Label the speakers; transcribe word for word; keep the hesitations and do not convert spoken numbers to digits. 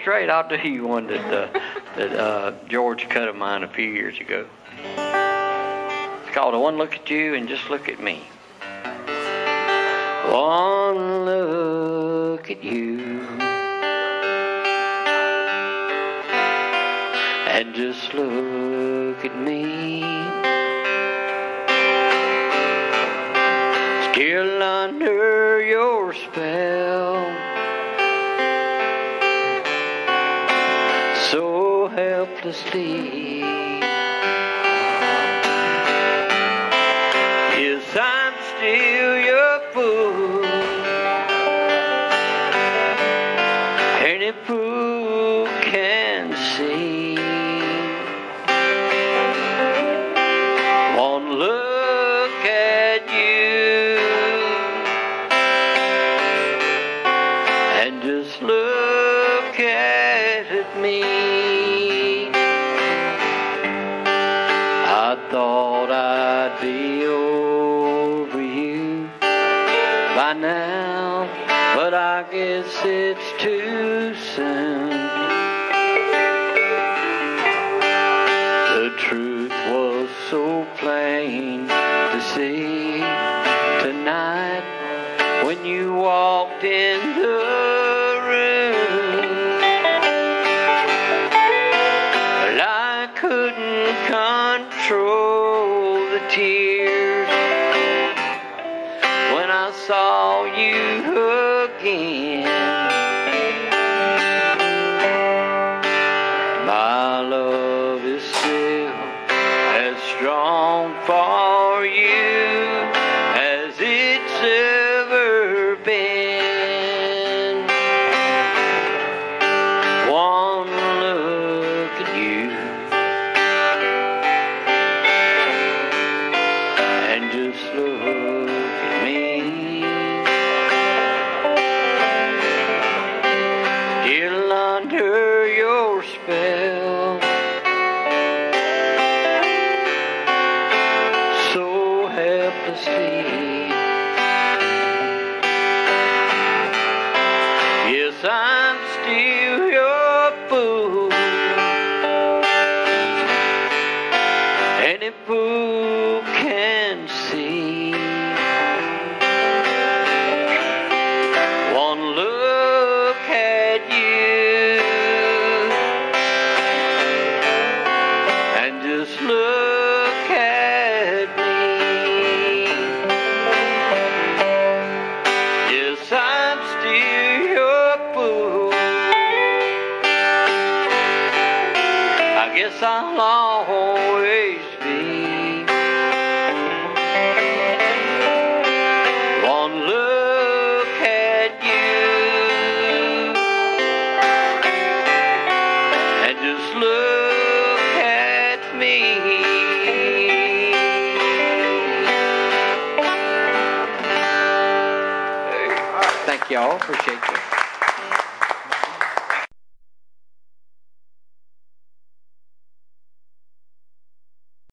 Speaker 1: straight, I'll do you one that uh, that uh, George cut of mine a few years ago. It's called "I Want to Look at You and Just Look at Me." One look at you and just look at me, still under your spell, so helplessly. Yes, I'm still your fool, any fool can see. One look at you and just look at me. I thought I'd be over you by now, but I guess it's too soon. The truth was so plain to see tonight when you walked in the room. Well, I couldn't control the tears when I saw you again. My love is still as strong for you as it's ever been. One look at you and just look at me, still under your spell, so helplessly. Yes, I'm still your fool, any fool can see. One look at you and just look at me. Yes, I'm still your fool, I guess I'll always be. One look at you and just look at me. Thank y'all. Appreciate you.